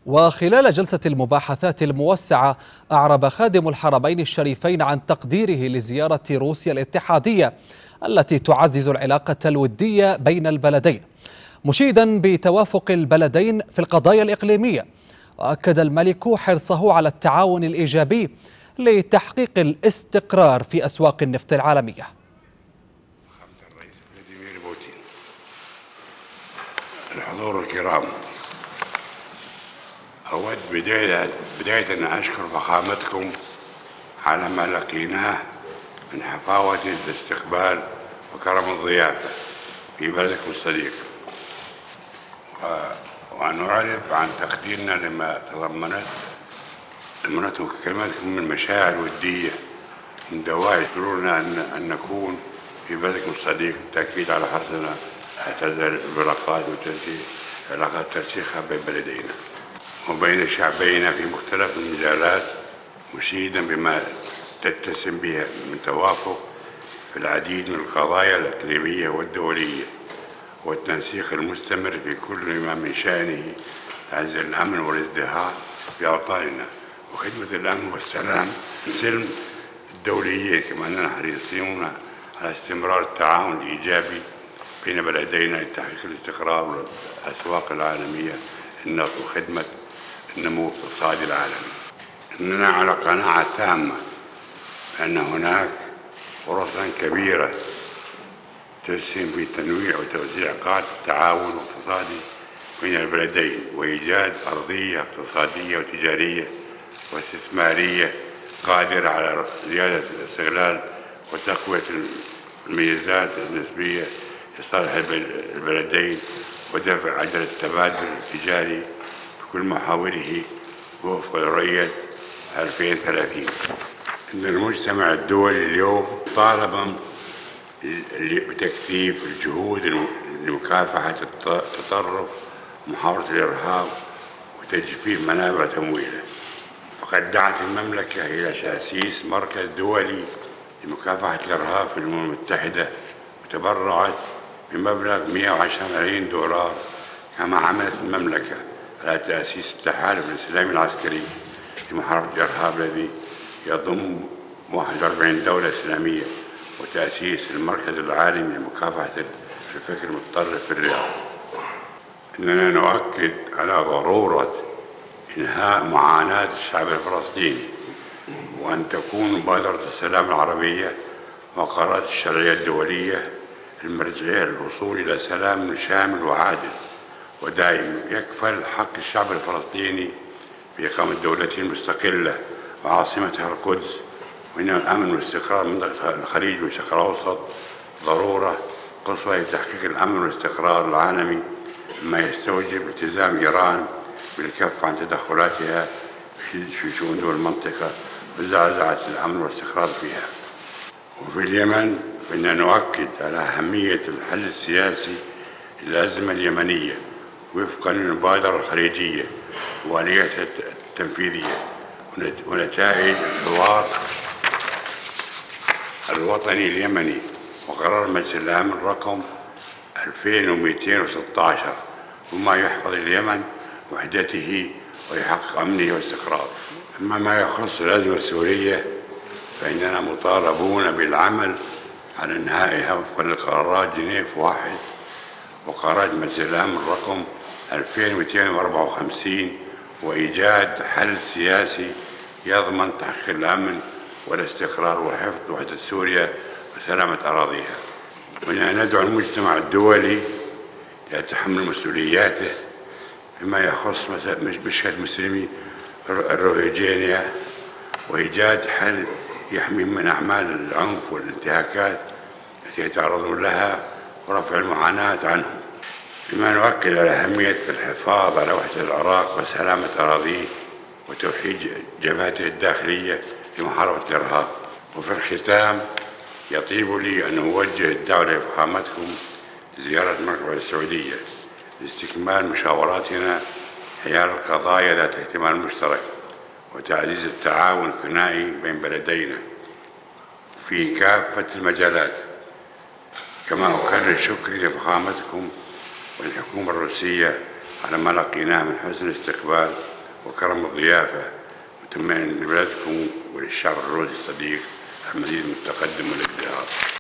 وخلال جلسة المباحثات الموسعة أعرب خادم الحرمين الشريفين عن تقديره لزيارة روسيا الاتحادية التي تعزز العلاقة الودية بين البلدين، مشيدا بتوافق البلدين في القضايا الإقليمية. وأكد الملك حرصه على التعاون الإيجابي لتحقيق الاستقرار في أسواق النفط العالمية. الحضور الكرام، أود بداية أن أشكر فخامتكم على ما لقيناه من حفاوة الاستقبال وكرم الضيافة في بلدكم الصديق، وأن أعرب عن تقديرنا لما تضمنته كلماتكم من مشاعر ودية من دواعي سرورنا أن نكون في بلدكم الصديق، بالتأكيد على حرصنا اعتزال العلاقات علاقات ترسيخها بين بلدينا وبين شعبينا في مختلف المجالات، مشيدا بما تتسم به من توافق في العديد من القضايا الإقليمية والدولية، والتنسيق المستمر في كل ما من شأنه تعزيز الأمن والازدهار في أوطاننا وخدمة الأمن والسلام والسلم الدوليين، كما أننا حريصون على استمرار التعاون الإيجابي بين بلدينا لتحقيق الاستقرار والأسواق العالمية وخدمة النمو الاقتصادي العالمي. إننا على قناعة تامة أن هناك فرصا كبيرة تسهم في تنويع وتوسيع قاعدة التعاون الاقتصادي بين البلدين وإيجاد أرضية اقتصادية وتجارية واستثمارية قادرة على زيادة الاستغلال وتقوية الميزات النسبية لصالح البلدين ودفع عجلة التبادل التجاري بكل محاوره وفق رؤية 2030. إن المجتمع الدولي اليوم طالبا بتكثيف الجهود لمكافحة التطرف ومحاربة الإرهاب وتجفيف منابع تمويله، فقد دعت المملكة إلى تأسيس مركز دولي لمكافحة الإرهاب في الأمم المتحدة، وتبرعت بمبلغ 110 ملايين دولار. كما عملت المملكة على تأسيس التحالف الإسلامي العسكري لمحاربة الإرهاب الذي يضم 41 دولة إسلامية، وتأسيس المركز العالمي لمكافحة الفكر المتطرف في الرياض. إننا نؤكد على ضرورة إنهاء معاناة الشعب الفلسطيني، وأن تكون مبادرة السلام العربية وقرارات الشرعية الدولية المرجعية للوصول إلى سلام شامل وعادل ودائم يكفل حق الشعب الفلسطيني في إقامة دولته المستقلة وعاصمتها القدس، وإن الأمن والاستقرار منطقة الخليج والشرق الأوسط ضرورة قصوى لتحقيق الأمن والاستقرار العالمي، مما يستوجب التزام إيران بالكف عن تدخلاتها في شؤون دول المنطقة وزعزعة الأمن والاستقرار فيها. وفي اليمن فإننا نؤكد على أهمية الحل السياسي للأزمة اليمنية وفقا للمبادرة الخليجية وآلياتها التنفيذية ونتائج الحوار الوطني اليمني وقرار مجلس الأمن رقم 2216، وما يحفظ اليمن وحدته ويحقق أمنه واستقراره. أما ما يخص الأزمة السورية فإننا مطالبون بالعمل على إنهائها وفقا لقرارات جنيف 1 وقرارات مجلس الأمن رقم 2254، وإيجاد حل سياسي يضمن تحقيق الأمن والاستقرار وحفظ وحدة سوريا وسلامة أراضيها. وإننا ندعو المجتمع الدولي ليتحمل مسؤولياته فيما يخص مشكلة مسلمي الروهينجيا وإيجاد حل يحمي من أعمال العنف والانتهاكات التي يتعرضون لها ورفع المعاناة عنهم. بما نؤكد على أهمية الحفاظ على وحدة العراق وسلامة أراضيه وتوحيد جبهته الداخلية لمحاربة الإرهاب. وفي الختام يطيب لي أن أوجه الدعوة لفخامتكم لزيارة المملكة السعودية لاستكمال مشاوراتنا حيال القضايا ذات اهتمام مشترك وتعزيز التعاون الثنائي بين بلدينا في كافة المجالات. كما أكرر شكري لفخامتكم والحكومة الروسية على ما لقيناه من حسن الاستقبال وكرم الضيافة، متمنى لبلادكم وللشعب الروسي الصديق المزيد من التقدم والازدهار.